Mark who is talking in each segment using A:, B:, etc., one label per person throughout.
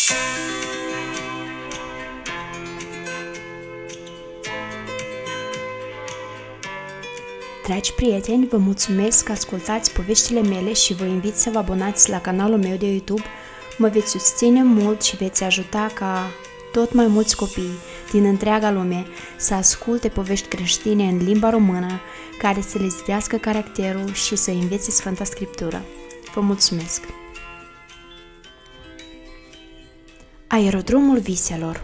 A: Dragi prieteni, vă mulțumesc că ascultați poveștile mele și vă invit să vă abonați la canalul meu de YouTube. Mă veți susține mult și veți ajuta ca tot mai mulți copii din întreaga lume să asculte povești creștine în limba română, care să le zidească caracterul și să învețe Sfânta Scriptură. Vă mulțumesc! Aerodromul viselor.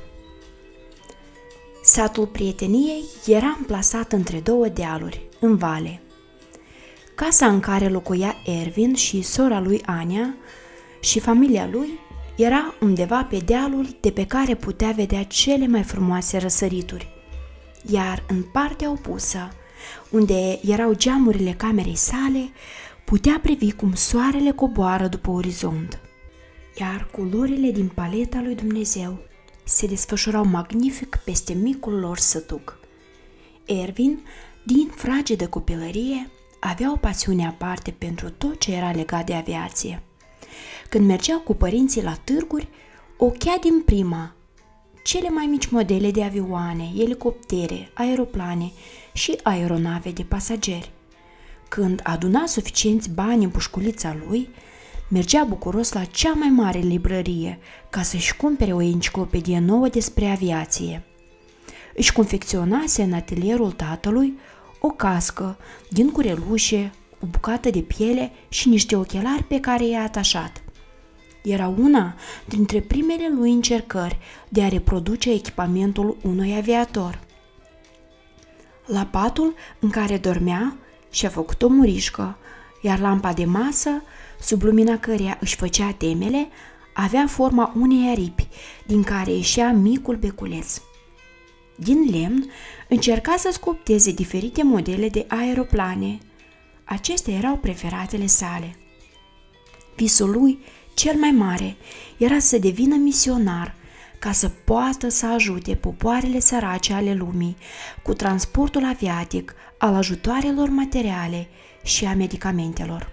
A: Satul prieteniei era amplasat între două dealuri, în vale. Casa în care locuia Ervin și sora lui Ania și familia lui era undeva pe dealul de pe care putea vedea cele mai frumoase răsărituri, iar în partea opusă, unde erau geamurile camerei sale, putea privi cum soarele coboară după orizont, iar culorile din paleta lui Dumnezeu se desfășurau magnific peste micul lor sătuc. Ervin, din fragedă copilărie, avea o pasiune aparte pentru tot ce era legat de aviație. Când mergeau cu părinții la târguri, ochea din prima cele mai mici modele de avioane, elicoptere, aeroplane și aeronave de pasageri. Când aduna suficienți bani în pușculița lui, mergea bucuros la cea mai mare librărie ca să-și cumpere o enciclopedie nouă despre aviație. Își confecționase în atelierul tatălui o cască din curelușe, o bucată de piele și niște ochelari pe care i-a atașat. Era una dintre primele lui încercări de a reproduce echipamentul unui aviator. La patul în care dormea și-a făcut o murișcă, iar lampa de masă, sub lumina căreia își făcea temele, avea forma unei aripi, din care ieșea micul beculeț. Din lemn, încerca să sculpteze diferite modele de aeroplane. Acestea erau preferatele sale. Visul lui cel mai mare era să devină misionar, ca să poată să ajute popoarele sărace ale lumii cu transportul aviatic al ajutoarelor materiale și a medicamentelor.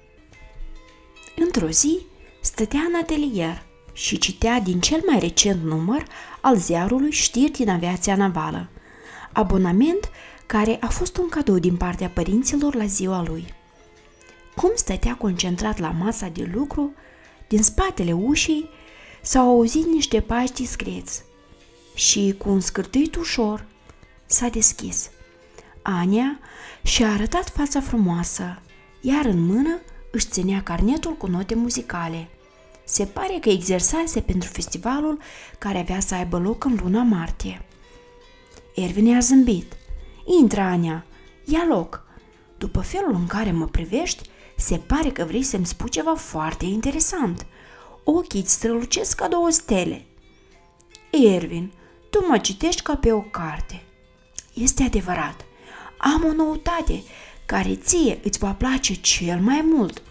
A: Într-o zi, stătea în atelier și citea din cel mai recent număr al ziarului Știri din aviația navală, abonament care a fost un cadou din partea părinților la ziua lui. Cum stătea concentrat la masa de lucru, din spatele ușii s-au auzit niște pași discreți și, cu un scârtâit ușor, s-a deschis. Ania și-a arătat fața frumoasă, iar în mână își ținea carnetul cu note muzicale. Se pare că exersase pentru festivalul care avea să aibă loc în luna martie. Ervin i-a zâmbit. Intră, Ania, ia loc. După felul în care mă privești, se pare că vrei să-mi spui ceva foarte interesant. Ochii îți strălucesc ca două stele. Ervin, tu mă citești ca pe o carte. Este adevărat. Am o noutate care ție îți va place cel mai mult.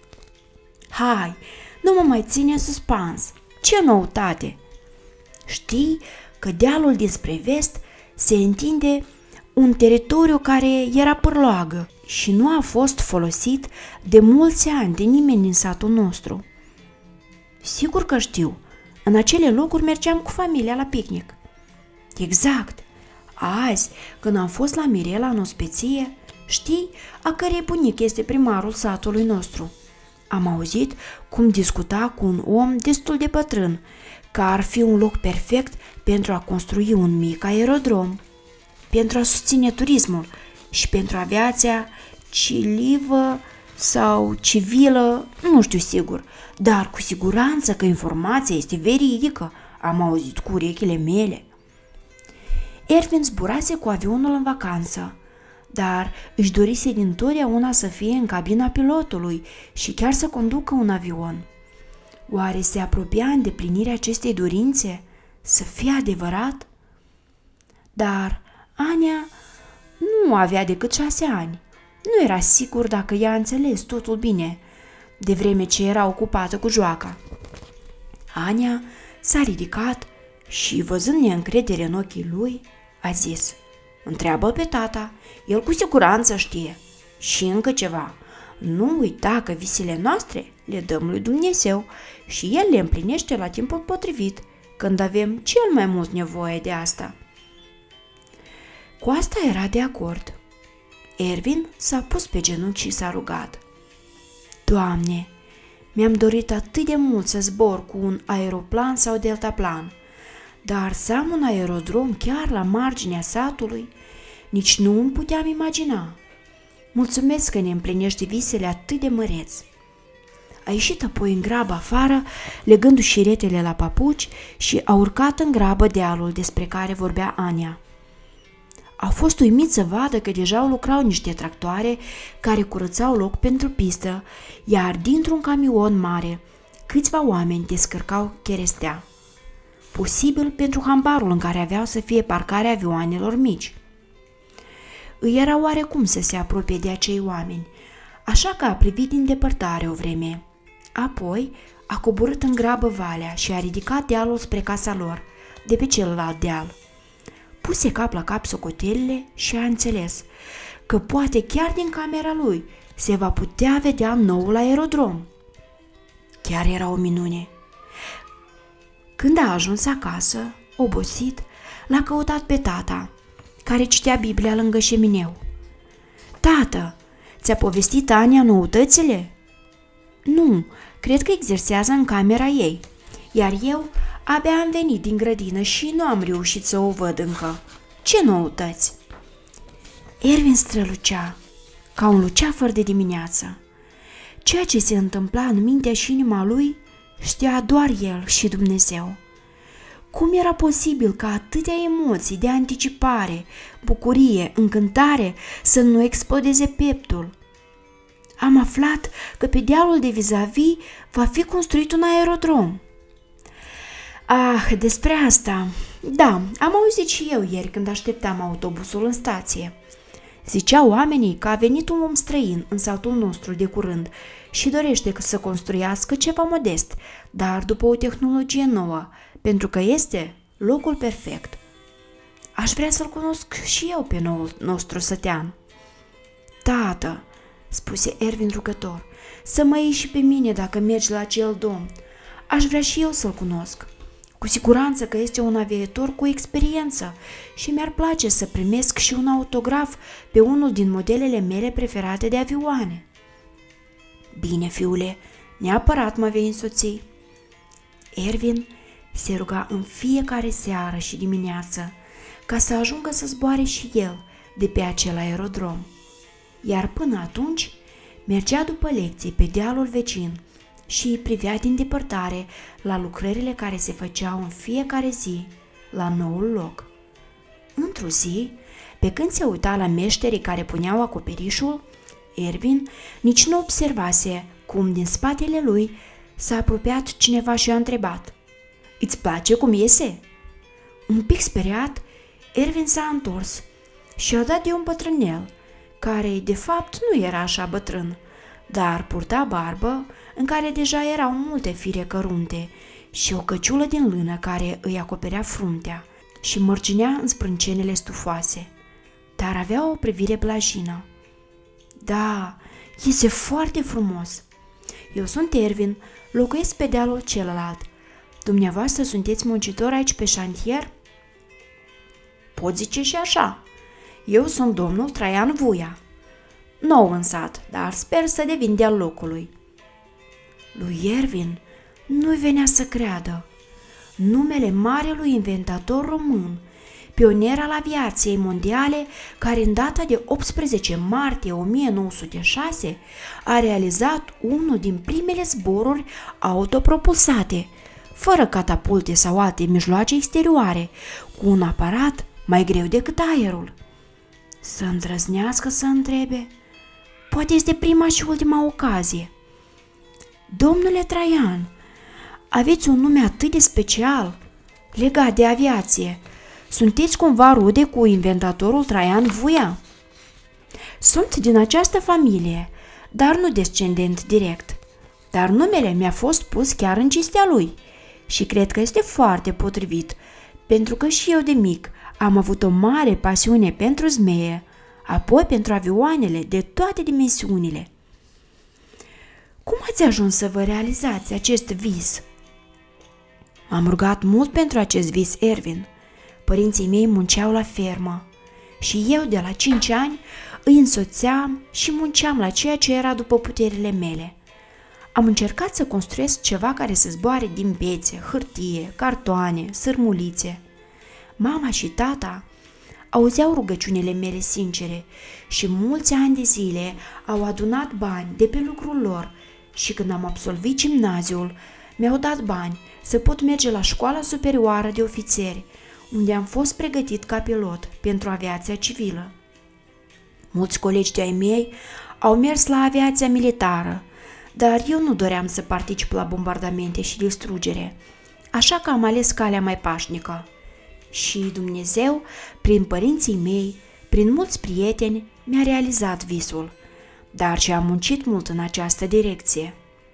A: Hai, nu mă mai ține în suspans. Ce noutate? Știi că dealul dinspre vest se întinde un teritoriu care era pârloagă și nu a fost folosit de mulți ani de nimeni din satul nostru. Sigur că știu. În acele locuri mergeam cu familia la picnic. Exact. Azi, când am fost la Mirela în ospeție, știi a cărei bunic este primarul satului nostru? Am auzit cum discuta cu un om destul de bătrân, că ar fi un loc perfect pentru a construi un mic aerodrom, pentru a susține turismul și pentru aviația cilivă sau civilă, nu știu sigur, dar cu siguranță că informația este veridică, am auzit cu urechile mele. Ervin zburase cu avionul în vacanță, dar își dorise dintotdeauna să fie în cabina pilotului și chiar să conducă un avion. Oare se apropia îndeplinirea acestei dorințe? Să fie adevărat? Dar Ania nu avea decât 6 ani. Nu era sigur dacă ea a înțeles totul bine, de vreme ce era ocupată cu joaca. Ania s-a ridicat și, văzând neîncredere în ochii lui, a zis: Întreabă pe tata, el cu siguranță știe. Și încă ceva, Nu uita că visele noastre le dăm lui Dumnezeu și El le împlinește la timpul potrivit, când avem cel mai mult nevoie de asta. Cu asta era de acord. Ervin s-a pus pe genunchi și s-a rugat. Doamne, mi-am dorit atât de mult să zbor cu un aeroplan sau deltaplan, dar să am un aerodrom chiar la marginea satului, nici nu îmi puteam imagina. Mulțumesc că ne împlinești visele atât de măreți. A ieșit apoi în grabă afară, legându-și șiretele la papuci și a urcat în grabă dealul despre care vorbea Ania. A fost uimit să vadă că deja lucrau niște tractoare care curățau loc pentru pistă, iar dintr-un camion mare câțiva oameni descărcau cherestea. Posibil pentru hambarul în care aveau să fie parcarea avioanelor mici. Îi era oarecum să se apropie de acei oameni, așa că a privit din depărtare o vreme. Apoi a coborât în grabă valea și a ridicat dealul spre casa lor, de pe celălalt deal. Puse cap la cap socotelile și a înțeles că poate chiar din camera lui se va putea vedea noul aerodrom. Chiar era o minune. Când a ajuns acasă, obosit, l-a căutat pe tata, care citea Biblia lângă șemineu. Tată, ți-a povestit Ania noutățile? Nu, cred că exersează în camera ei, iar eu abia am venit din grădină și nu am reușit să o văd încă. Ce noutăți? Ervin strălucea, ca un luceafăr de dimineață. Ceea ce se întâmpla în mintea și inima lui știa doar el și Dumnezeu. Cum era posibil ca atâtea emoții de anticipare, bucurie, încântare să nu explodeze peptul? Am aflat că pe dealul de vis-a-vis va fi construit un aerodrom. Ah, despre asta. Da, am auzit și eu ieri când așteptam autobusul în stație. Ziceau oamenii că a venit un om străin în satul nostru de curând și dorește să construiască ceva modest, dar după o tehnologie nouă, pentru că este locul perfect. Aș vrea să-l cunosc și eu pe noul nostru sătean. Tată, spuse Ervin rugător, să mă iei și pe mine dacă mergi la acel domn. Aș vrea și eu să-l cunosc. Cu siguranță că este un aviator cu experiență și mi-ar place să primesc și un autograf pe unul din modelele mele preferate de avioane. Bine, fiule, neapărat mă vei însoți. Ervin se ruga în fiecare seară și dimineață ca să ajungă să zboare și el de pe acel aerodrom. Iar până atunci mergea după lecții pe dealul vecin și privea din depărtare la lucrările care se făceau în fiecare zi la noul loc. Într-o zi, pe când se uita la meșterii care puneau acoperișul, Ervin nici nu observase cum din spatele lui s-a apropiat cineva și a întrebat: "Îți place cum iese?" Un pic speriat, Ervin s-a întors și a dat de un bătrânel, care de fapt nu era așa bătrân, dar purta barbă în care deja erau multe fire cărunte și o căciulă din lână care îi acoperea fruntea și mărginea în sprâncenele stufoase, dar avea o privire blajină. "Da, iese foarte frumos. Eu sunt Ervin, locuiesc pe dealul celălalt. Dumneavoastră sunteți muncitor aici pe șantier?" "Pot zice și așa. Eu sunt domnul Traian Vuia. Nou în sat, dar sper să devin de-al locului." Lui Ervin nu-i venea să creadă. Numele marelui inventator român, pionier al aviației mondiale, care în data de 18 martie 1906 a realizat unul din primele zboruri autopropulsate, fără catapulte sau alte mijloace exterioare, cu un aparat mai greu decât aerul. Să îndrăznească să întrebe? Poate este prima și ultima ocazie. "Domnule Traian, aveți un nume atât de special, legat de aviație. Sunteți cumva rude cu inventatorul Traian Vuia?" "Sunt din această familie, dar nu descendent direct. Dar numele mi-a fost pus chiar în cinstea lui și cred că este foarte potrivit, pentru că și eu de mic am avut o mare pasiune pentru zmeie, apoi pentru avioanele de toate dimensiunile." Cum ați ajuns să vă realizați acest vis?" M-am rugat mult pentru acest vis, Ervin. Părinții mei munceau la fermă și eu de la 5 ani îi însoțeam și munceam la ceea ce era după puterile mele. Am încercat să construiesc ceva care să zboare din bețe, hârtie, cartoane, sârmulițe. Mama și tata auzeau rugăciunile mele sincere și mulți ani de zile au adunat bani de pe lucrul lor și când am absolvit gimnaziul, mi-au dat bani să pot merge la școala superioară de ofițeri, unde am fost pregătit ca pilot pentru aviația civilă. Mulți colegi de-ai mei au mers la aviația militară, dar eu nu doream să particip la bombardamente și distrugere, așa că am ales calea mai pașnică. Și Dumnezeu, prin părinții mei, prin mulți prieteni, mi-a realizat visul, dar și am muncit mult în această direcție.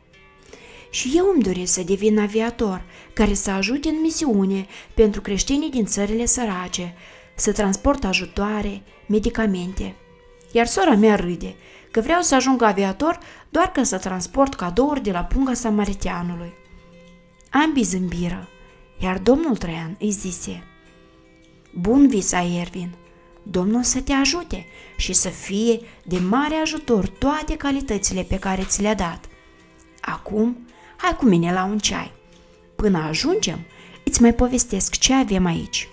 A: Și eu îmi doresc să devin aviator care să ajute în misiune pentru creștinii din țările sărace, să transport ajutoare, medicamente. Iar sora mea râde că vreau să ajung aviator doar ca să transport cadouri de la punga Samariteanului. Ambii zâmbiră, iar domnul Traian îi zise: Bun vis ai, Ervin, Domnul să te ajute și să fie de mare ajutor toate calitățile pe care ți le-a dat. Acum, hai cu mine la un ceai. Până ajungem, îți mai povestesc ce avem aici.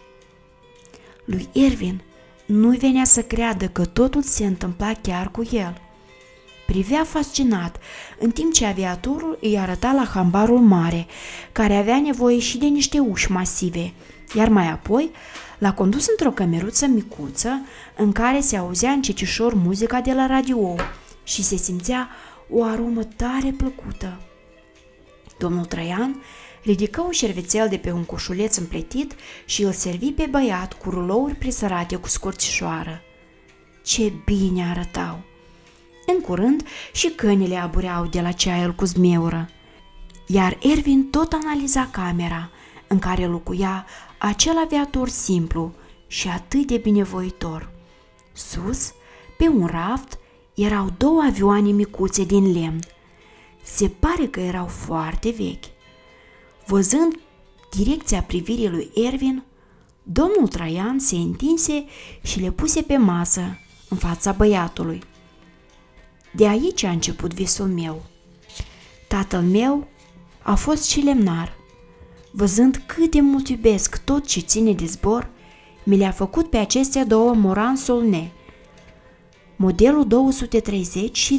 A: Lui Ervin nu-i venea să creadă că totul se întâmpla chiar cu el. Privea fascinat, în timp ce aviatorul îi arăta la hambarul mare, care avea nevoie și de niște uși masive, iar mai apoi l-a condus într-o cămeruță micuță în care se auzea încetișor muzica de la radio și se simțea o aromă tare plăcută. Domnul Traian ridică un șervețel de pe un coșuleț împletit și îl servi pe băiat cu rulouri presărate cu scorțișoară. Ce bine arătau! În curând și câinele abureau de la ceaiul cu zmeură, iar Ervin tot analiza camera în care locuia acel aviator simplu și atât de binevoitor. Sus, pe un raft, erau 2 avioane micuțe din lemn. Se pare că erau foarte vechi. Văzând direcția privirii lui Ervin, domnul Traian se întinse și le puse pe masă în fața băiatului. De aici a început visul meu. Tatăl meu a fost și lemnar. Văzând cât de mult iubesc tot ce ține de zbor, mi le-a făcut pe acestea 2 Morane Saulnier, modelul 230 și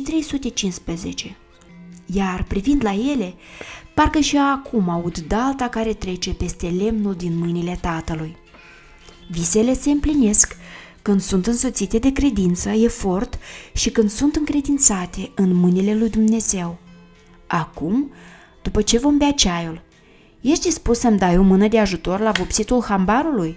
A: 315. Iar privind la ele, parcă și acum aud dalta care trece peste lemnul din mâinile tatălui. Visele se împlinesc când sunt însoțite de credință, efort și când sunt încredințate în mâinile lui Dumnezeu. Acum, după ce vom bea ceaiul, ești dispus să-mi dai o mână de ajutor la vopsitul hambarului?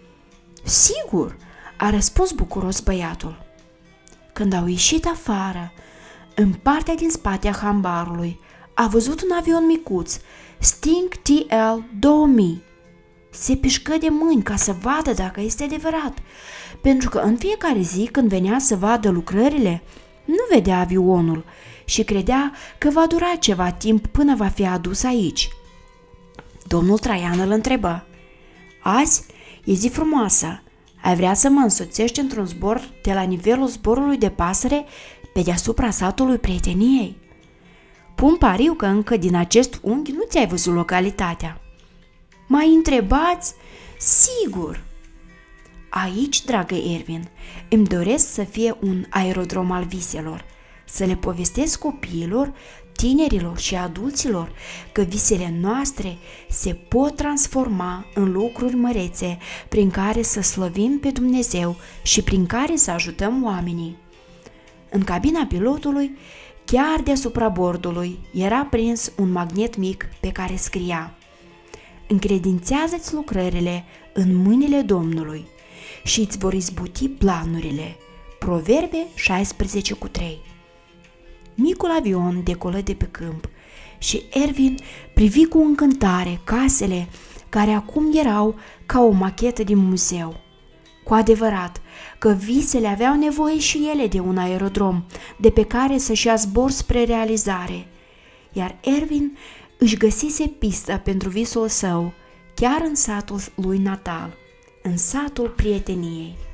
A: Sigur, a răspuns bucuros băiatul. Când au ieșit afară, în partea din spate a hambarului, a văzut un avion micuț, Sting TL-2000. Se pișcă de mâini ca să vadă dacă este adevărat, pentru că în fiecare zi când venea să vadă lucrările, nu vedea avionul și credea că va dura ceva timp până va fi adus aici. Domnul Traian îl întrebă: Azi e zi frumoasă, ai vrea să mă însoțești într-un zbor de la nivelul zborului de pasăre pe deasupra satului Prieteniei? Pun pariu că încă din acest unghi nu ți-ai văzut localitatea. Mai întrebați? Sigur! Aici, dragă Ervin, îmi doresc să fie un aerodrom al viselor, să le povestesc copiilor, tinerilor și adulților că visele noastre se pot transforma în lucruri mărețe prin care să slăvim pe Dumnezeu și prin care să ajutăm oamenii. În cabina pilotului, chiar deasupra bordului, era prins un magnet mic pe care scria: Încredințează-ți lucrările în mâinile Domnului și îți vor izbuti planurile. Proverbe 16:3. Micul avion decolă de pe câmp și Ervin privi cu încântare casele care acum erau ca o machetă din muzeu. Cu adevărat că visele aveau nevoie și ele de un aerodrom de pe care să-și ia zbor spre realizare, iar Ervin își găsise pista pentru visul său chiar în satul lui natal, în satul prieteniei.